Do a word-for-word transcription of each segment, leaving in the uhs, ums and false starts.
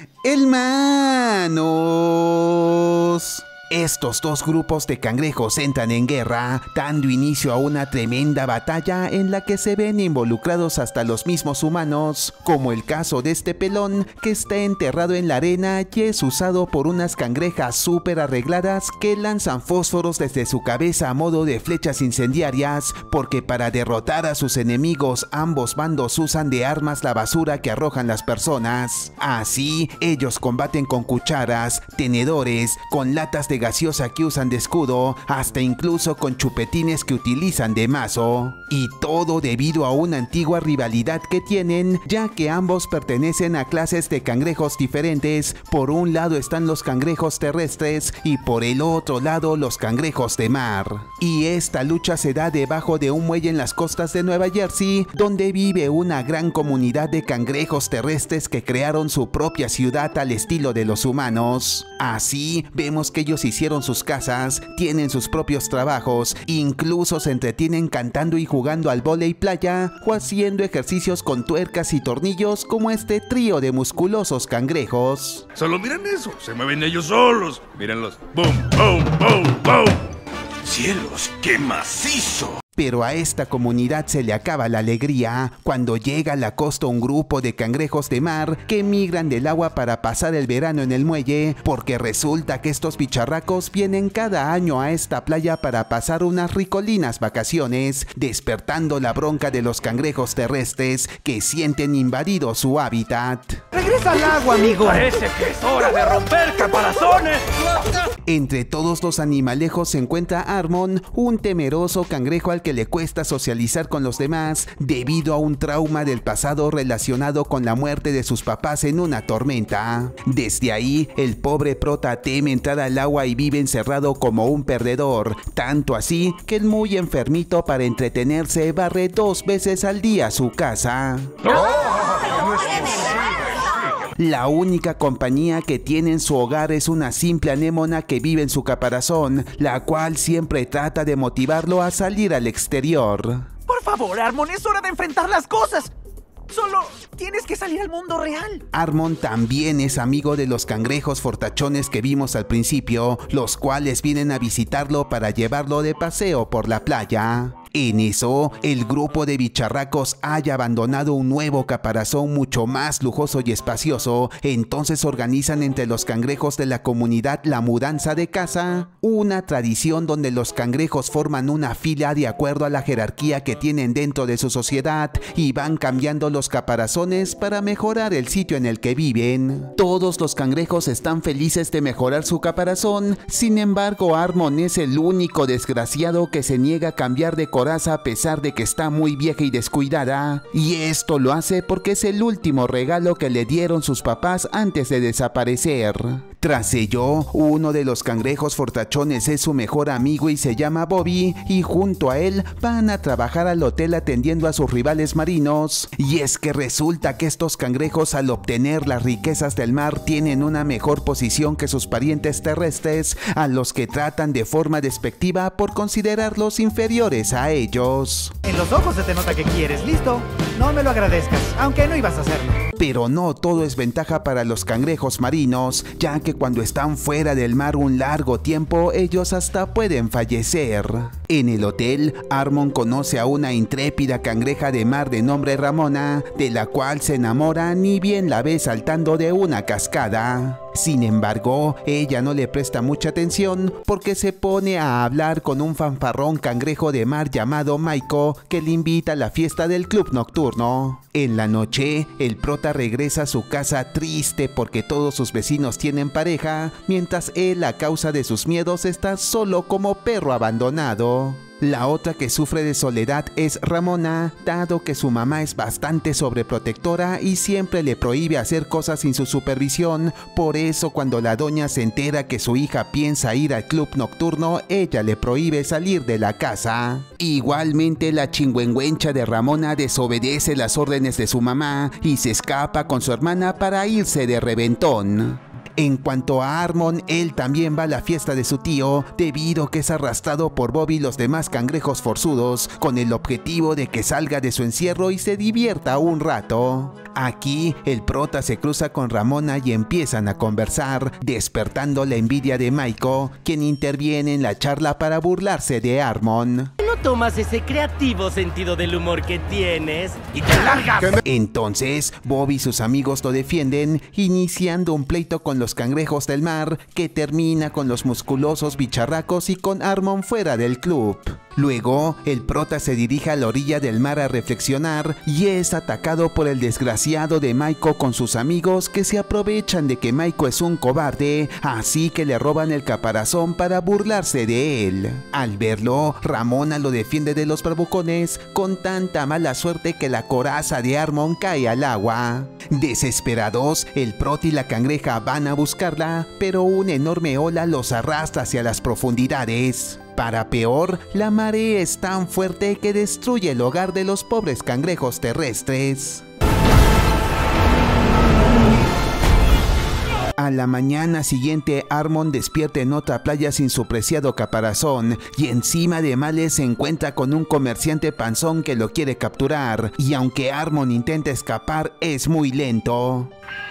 Hermanos. Estos dos grupos de cangrejos entran en guerra, dando inicio a una tremenda batalla en la que se ven involucrados hasta los mismos humanos, como el caso de este pelón que está enterrado en la arena y es usado por unas cangrejas súper arregladas que lanzan fósforos desde su cabeza a modo de flechas incendiarias, porque para derrotar a sus enemigos ambos bandos usan de armas la basura que arrojan las personas. Así, ellos combaten con cucharas, tenedores, con latas de gaseosa que usan de escudo, hasta incluso con chupetines que utilizan de mazo. Y todo debido a una antigua rivalidad que tienen, ya que ambos pertenecen a clases de cangrejos diferentes. Por un lado están los cangrejos terrestres y por el otro lado los cangrejos de mar. Y esta lucha se da debajo de un muelle en las costas de Nueva Jersey, donde vive una gran comunidad de cangrejos terrestres que crearon su propia ciudad al estilo de los humanos. Así, vemos que ellos hicieron sus casas, tienen sus propios trabajos, incluso se entretienen cantando y jugando al vóley playa o haciendo ejercicios con tuercas y tornillos como este trío de musculosos cangrejos. Solo miren eso, se mueven ellos solos. Mírenlos. ¡Boom, boom, boom, boom! ¡Cielos, qué macizo! Pero a esta comunidad se le acaba la alegría cuando llega a la costa un grupo de cangrejos de mar que migran del agua para pasar el verano en el muelle, porque resulta que estos bicharracos vienen cada año a esta playa para pasar unas ricolinas vacaciones, despertando la bronca de los cangrejos terrestres que sienten invadido su hábitat. ¡Regresa al agua, amigo! ¡Parece que es hora de romper caparazones! Entre todos los animalejos se encuentra Armon, un temeroso cangrejo al que le cuesta socializar con los demás debido a un trauma del pasado relacionado con la muerte de sus papás en una tormenta. Desde ahí, el pobre prota teme entrar al agua y vive encerrado como un perdedor, tanto así que el muy enfermito para entretenerse barre dos veces al día su casa. La única compañía que tiene en su hogar es una simple anémona que vive en su caparazón, la cual siempre trata de motivarlo a salir al exterior. Por favor, Armon, es hora de enfrentar las cosas. Solo tienes que salir al mundo real. Armon también es amigo de los cangrejos fortachones que vimos al principio, los cuales vienen a visitarlo para llevarlo de paseo por la playa. En eso, el grupo de bicharracos haya abandonado un nuevo caparazón mucho más lujoso y espacioso, entonces organizan entre los cangrejos de la comunidad la mudanza de casa, una tradición donde los cangrejos forman una fila de acuerdo a la jerarquía que tienen dentro de su sociedad y van cambiando los caparazones para mejorar el sitio en el que viven. Todos los cangrejos están felices de mejorar su caparazón, sin embargo Armon es el único desgraciado que se niega a cambiar de coraza a pesar de que está muy vieja y descuidada, y esto lo hace porque es el último regalo que le dieron sus papás antes de desaparecer. Tras ello, uno de los cangrejos fortachones es su mejor amigo y se llama Bobby, y junto a él van a trabajar al hotel atendiendo a sus rivales marinos. Y es que resulta que estos cangrejos, al obtener las riquezas del mar, tienen una mejor posición que sus parientes terrestres, a los que tratan de forma despectiva por considerarlos inferiores a ellos. En los ojos se te nota que quieres, ¿listo? No me lo agradezcas, aunque no ibas a hacerlo. Pero no todo es ventaja para los cangrejos marinos, ya que cuando están fuera del mar un largo tiempo, ellos hasta pueden fallecer. En el hotel, Armon conoce a una intrépida cangreja de mar de nombre Ramona, de la cual se enamora ni bien la ve saltando de una cascada. Sin embargo, ella no le presta mucha atención porque se pone a hablar con un fanfarrón cangrejo de mar llamado Maiko, que le invita a la fiesta del club nocturno. En la noche, el prota regresa a su casa triste porque todos sus vecinos tienen pareja, mientras él, a causa de sus miedos, está solo como perro abandonado. La otra que sufre de soledad es Ramona, dado que su mamá es bastante sobreprotectora y siempre le prohíbe hacer cosas sin su supervisión. Por eso, cuando la doña se entera que su hija piensa ir al club nocturno, ella le prohíbe salir de la casa. Igualmente, la chingüengüencha de Ramona desobedece las órdenes de su mamá y se escapa con su hermana para irse de reventón. En cuanto a Armon, él también va a la fiesta de su tío debido que es arrastrado por Bobby y los demás cangrejos forzudos con el objetivo de que salga de su encierro y se divierta un rato. Aquí, el prota se cruza con Ramona y empiezan a conversar, despertando la envidia de Maiko, quien interviene en la charla para burlarse de Armon. ¿No tomas ese creativo sentido del humor que tienes y te largas? Entonces, Bobby y sus amigos lo defienden, iniciando un pleito con los cangrejos del mar que termina con los musculosos bicharracos y con Armon fuera del club. Luego, el prota se dirige a la orilla del mar a reflexionar y es atacado por el desgraciado de Maiko con sus amigos que se aprovechan de que Maiko es un cobarde, así que le roban el caparazón para burlarse de él. Al verlo, Ramona lo defiende de los bravucones con tanta mala suerte que la coraza de Armon cae al agua. Desesperados, el prota y la cangreja van a buscarla, pero una enorme ola los arrastra hacia las profundidades. Para peor, la marea es tan fuerte que destruye el hogar de los pobres cangrejos terrestres. A la mañana siguiente, Armon despierta en otra playa sin su preciado caparazón y encima de males se encuentra con un comerciante panzón que lo quiere capturar, y aunque Armon intenta escapar, es muy lento.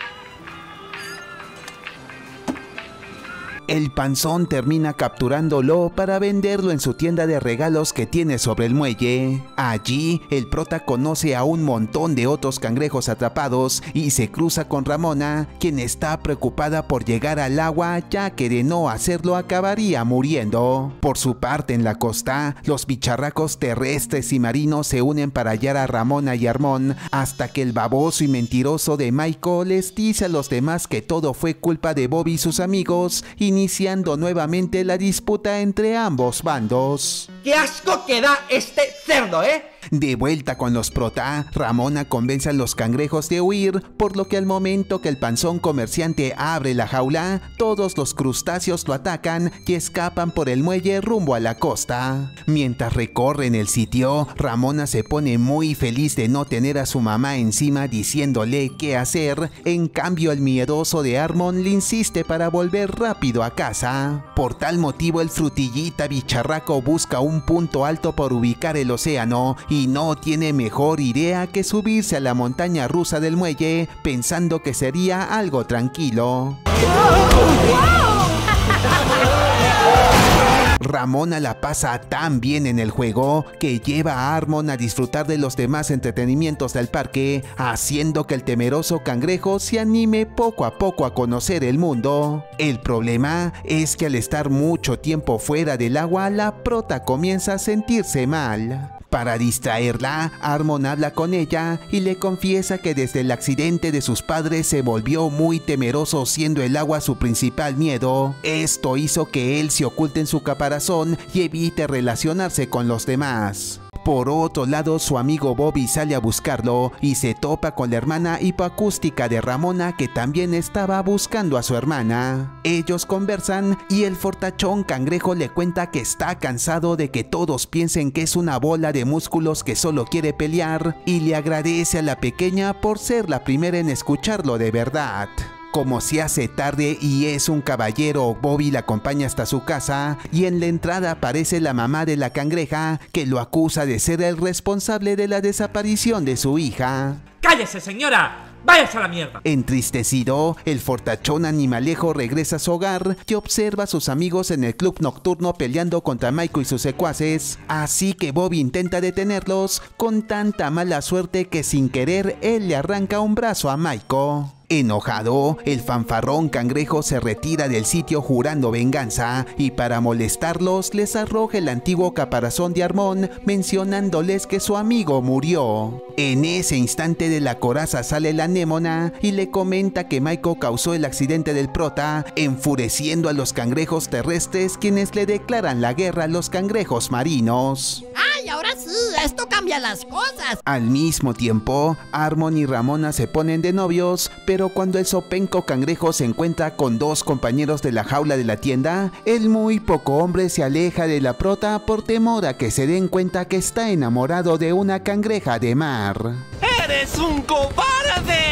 El panzón termina capturándolo para venderlo en su tienda de regalos que tiene sobre el muelle. Allí, el prota conoce a un montón de otros cangrejos atrapados y se cruza con Ramona, quien está preocupada por llegar al agua, ya que de no hacerlo acabaría muriendo. Por su parte, en la costa, los bicharracos terrestres y marinos se unen para hallar a Ramona y Armon, hasta que el baboso y mentiroso de Maiko les dice a los demás que todo fue culpa de Bobby y sus amigos, y iniciando nuevamente la disputa entre ambos bandos. ¡Qué asco que da este cerdo, eh! De vuelta con los prota, Ramona convence a los cangrejos de huir, por lo que al momento que el panzón comerciante abre la jaula, todos los crustáceos lo atacan y escapan por el muelle rumbo a la costa. Mientras recorren el sitio, Ramona se pone muy feliz de no tener a su mamá encima diciéndole qué hacer. En cambio, el miedoso de Armon le insiste para volver rápido a casa. Por tal motivo, el frutillita bicharraco busca un punto alto por ubicar el océano y no tiene mejor idea que subirse a la montaña rusa del muelle, pensando que sería algo tranquilo. Ramona la pasa tan bien en el juego que lleva a Armon a disfrutar de los demás entretenimientos del parque, haciendo que el temeroso cangrejo se anime poco a poco a conocer el mundo. El problema es que al estar mucho tiempo fuera del agua, la prota comienza a sentirse mal. Para distraerla, Armon habla con ella y le confiesa que desde el accidente de sus padres se volvió muy temeroso, siendo el agua su principal miedo. Esto hizo que él se oculte en su caparazón y evite relacionarse con los demás. Por otro lado, su amigo Bobby sale a buscarlo y se topa con la hermana hipoacústica de Ramona, que también estaba buscando a su hermana. Ellos conversan y el fortachón cangrejo le cuenta que está cansado de que todos piensen que es una bola de músculos que solo quiere pelear, y le agradece a la pequeña por ser la primera en escucharlo de verdad. Como se hace tarde y es un caballero, Bobby la acompaña hasta su casa y en la entrada aparece la mamá de la cangreja, que lo acusa de ser el responsable de la desaparición de su hija. ¡Cállese, señora! ¡Váyase a la mierda! Entristecido, el fortachón animalejo regresa a su hogar y observa a sus amigos en el club nocturno peleando contra Maiko y sus secuaces, así que Bobby intenta detenerlos con tanta mala suerte que sin querer él le arranca un brazo a Maiko. Enojado, el fanfarrón cangrejo se retira del sitio jurando venganza y para molestarlos les arroja el antiguo caparazón de Armon, mencionándoles que su amigo murió. En ese instante de la coraza sale la anémona y le comenta que Maiko causó el accidente del prota, enfureciendo a los cangrejos terrestres, quienes le declaran la guerra a los cangrejos marinos. ¡Ay, ahora sí! ¡Esto cambia las cosas! Al mismo tiempo, Armon y Ramona se ponen de novios, pero cuando el zopenco cangrejo se encuentra con dos compañeros de la jaula de la tienda, el muy poco hombre se aleja de la prota por temor a que se den cuenta que está enamorado de una cangreja de mar. ¡Eres un cobarde!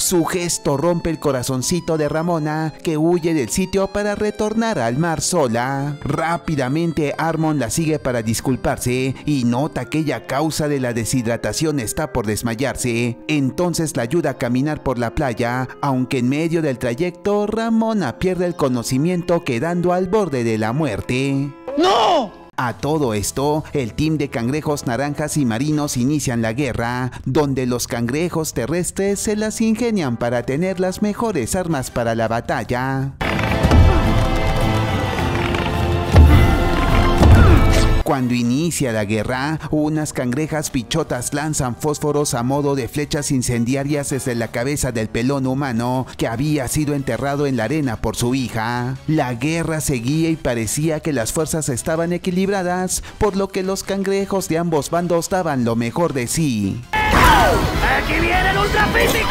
Su gesto rompe el corazoncito de Ramona, que huye del sitio para retornar al mar sola. Rápidamente Armond la sigue para disculparse y nota que ella a causa de la deshidratación está por desmayarse. Entonces la ayuda a caminar por la playa, aunque en medio del trayecto Ramona pierde el conocimiento quedando al borde de la muerte. ¡No! A todo esto, el team de cangrejos naranjas y marinos inician la guerra, donde los cangrejos terrestres se las ingenian para tener las mejores armas para la batalla. Cuando inicia la guerra, unas cangrejas pichotas lanzan fósforos a modo de flechas incendiarias desde la cabeza del pelón humano que había sido enterrado en la arena por su hija. La guerra seguía y parecía que las fuerzas estaban equilibradas, por lo que los cangrejos de ambos bandos daban lo mejor de sí. ¡Aquí viene el ultra físico!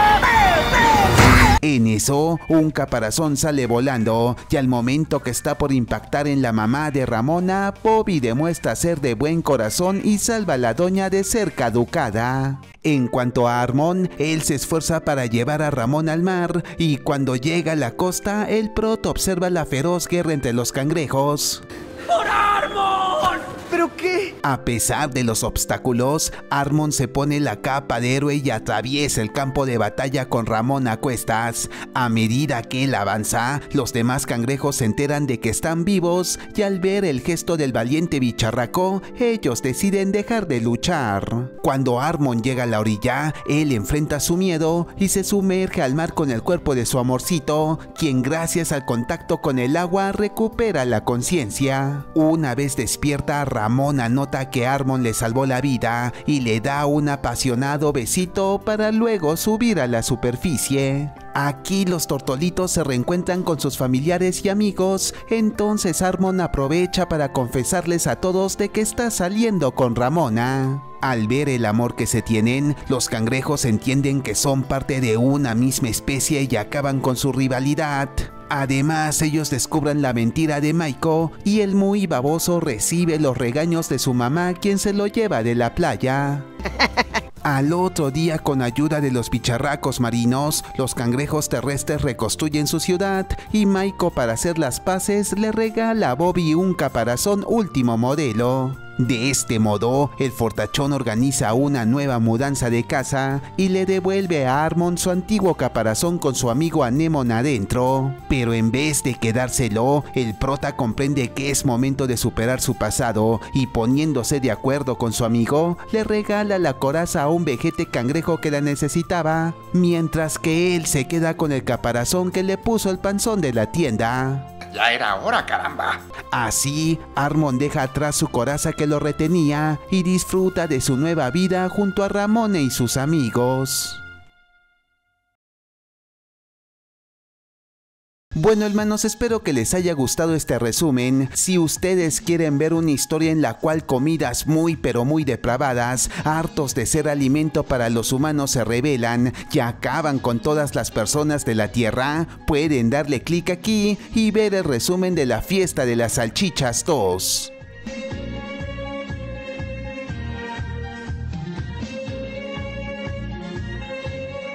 En eso, un caparazón sale volando y al momento que está por impactar en la mamá de Ramona, Bobby demuestra ser de buen corazón y salva a la doña de ser caducada. En cuanto a Armond, él se esfuerza para llevar a Ramona al mar y cuando llega a la costa, el proto observa la feroz guerra entre los cangrejos. ¡Por Armond! ¿Pero qué? A pesar de los obstáculos, Armond se pone la capa de héroe y atraviesa el campo de batalla con Ramona a cuestas. A medida que él avanza, los demás cangrejos se enteran de que están vivos y al ver el gesto del valiente bicharraco, ellos deciden dejar de luchar. Cuando Armond llega a la orilla, él enfrenta su miedo y se sumerge al mar con el cuerpo de su amorcito, quien gracias al contacto con el agua recupera la conciencia. Una vez despierta, Ramona nota que Armond le salvó la vida y le da un apasionado besito para luego subir a la superficie. Aquí los tortolitos se reencuentran con sus familiares y amigos, entonces Armond aprovecha para confesarles a todos de que está saliendo con Ramona. Al ver el amor que se tienen, los cangrejos entienden que son parte de una misma especie y acaban con su rivalidad. Además, ellos descubren la mentira de Maiko y el muy baboso recibe los regaños de su mamá, quien se lo lleva de la playa. Al otro día, con ayuda de los bicharracos marinos, los cangrejos terrestres reconstruyen su ciudad y Maiko, para hacer las paces, le regala a Bobby un caparazón último modelo. De este modo, el fortachón organiza una nueva mudanza de casa y le devuelve a Armond su antiguo caparazón con su amigo Anémone adentro. Pero en vez de quedárselo, el prota comprende que es momento de superar su pasado y poniéndose de acuerdo con su amigo, le regala la coraza a un vejete cangrejo que la necesitaba, mientras que él se queda con el caparazón que le puso el panzón de la tienda. Ya era hora, caramba. Así, Armond deja atrás su coraza que lo retenía y disfruta de su nueva vida junto a Ramona y sus amigos. Bueno, hermanos, espero que les haya gustado este resumen. Si ustedes quieren ver una historia en la cual comidas muy pero muy depravadas, hartos de ser alimento para los humanos, se rebelan y acaban con todas las personas de la tierra, pueden darle clic aquí y ver el resumen de La Fiesta de las Salchichas dos.